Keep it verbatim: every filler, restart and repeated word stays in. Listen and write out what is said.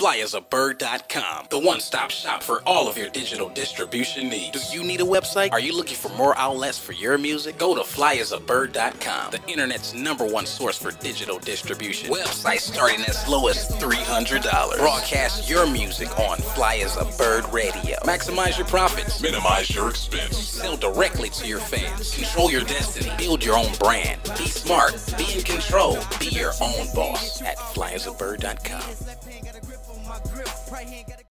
fly as a bird dot com, the one-stop shop for all of your digital distribution needs. Do you need a website? Are you looking for more outlets for your music? Go to fly as a bird dot com, the internet's number one source for digital distribution. Websites starting as low as three hundred dollars. Broadcast your music on Fly as a Bird Radio. Maximize your profits. Minimize your expense. Sell directly to your fans. Control your destiny. Build your own brand. Be smart. Be in control. Be your own boss at fly as a bird dot com.